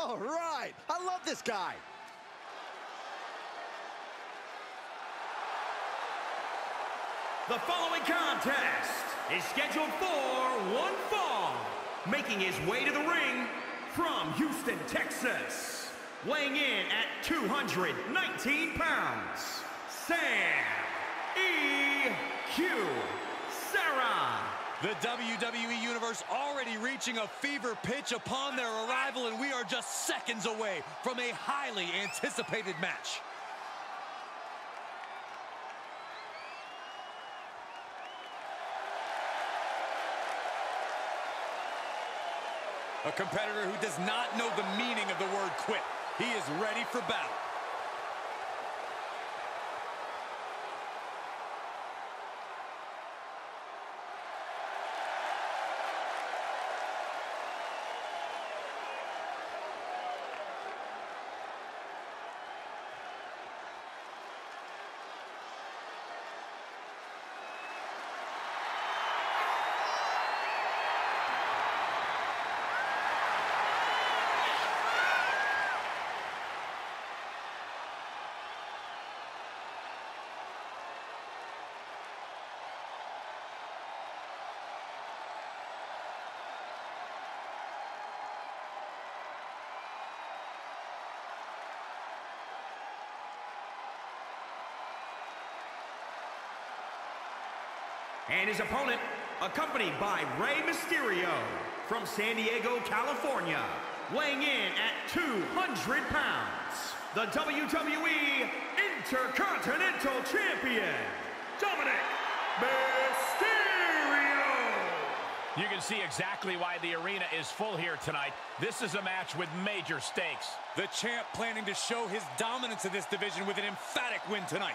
All right, I love this guy. The following contest is scheduled for one fall. Making his way to the ring from Houston, Texas. Weighing in at 219 pounds, Sam E.Q. Serra. The WWE Universe already reaching a fever pitch upon their arrival, and we are just seconds away from a highly anticipated match. A competitor who does not know the meaning of the word quit. He is ready for battle. And his opponent, accompanied by Rey Mysterio from San Diego, California, weighing in at 200 pounds, the WWE Intercontinental Champion, Dominik Mysterio. You can see exactly why the arena is full here tonight. This is a match with major stakes. The champ planning to show his dominance in this division with an emphatic win tonight.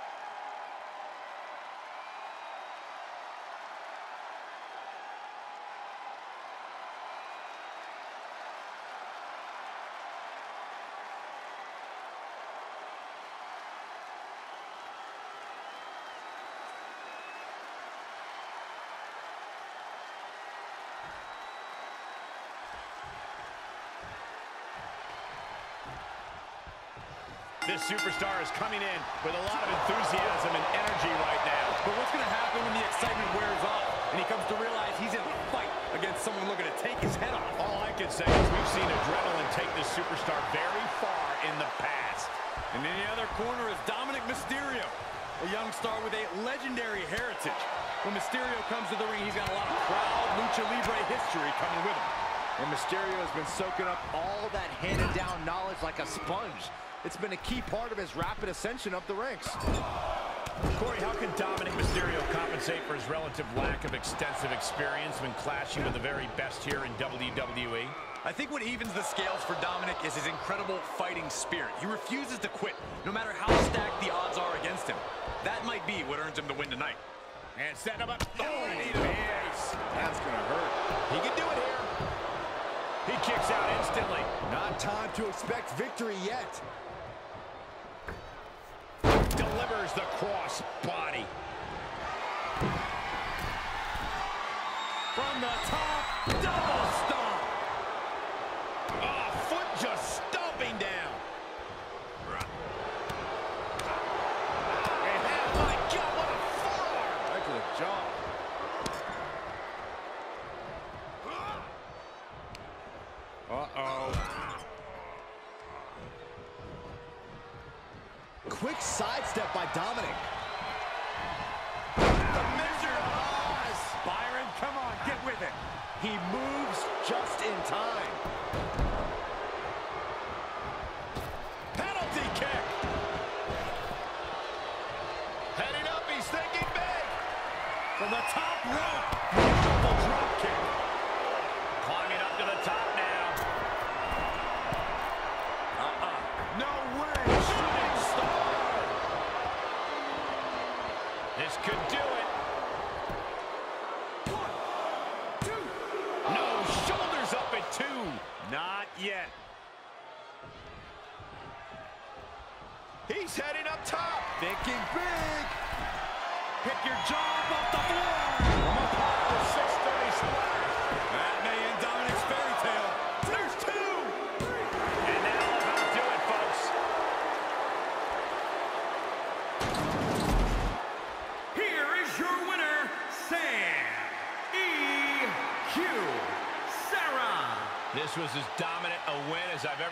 This superstar is coming in with a lot of enthusiasm and energy right now. But what's going to happen when the excitement wears off and he comes to realize he's in a fight against someone looking to take his head off? All I can say is we've seen adrenaline take this superstar very far in the past. And in the other corner is Dominik Mysterio, a young star with a legendary heritage. When Mysterio comes to the ring, he's got a lot of proud Lucha Libre history coming with him. And Mysterio has been soaking up all that handed-down knowledge like a sponge. It's been a key part of his rapid ascension up the ranks. Corey, how can Dominik Mysterio compensate for his relative lack of extensive experience when clashing with the very best here in WWE? I think what evens the scales for Dominik is his incredible fighting spirit. He refuses to quit, no matter how stacked the odds are against him. That might be what earns him the win tonight. And setting him up. Oh, knee to the face. That's gonna hurt. He can do it here. He kicks out instantly. Not time to expect victory yet. Delivers the cross body. From the top, double stomp. Oh, foot just stomping down. And oh my God, what a forearm. Back to the jaw. Uh-oh. Quick sidestep by Dominik. The Wizard of Oz. Byron, come on, get with it. He moves just in time. Penalty kick. Heading up, he's thinking big. From the top rope. Beautiful drop kick. Climbing up to the top now. No way. Shooting star. This could do it. 1, 2. No, shoulders up at 2. Not yet. He's heading up top. Thinking big. Pick your jaw off the floor. From up high, the 630 splash. That may end Dominik's fairy tale. There's 2.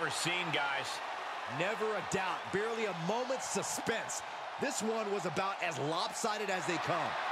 ever seen, guys. Never a doubt. Barely a moment's suspense. This one was about as lopsided as they come.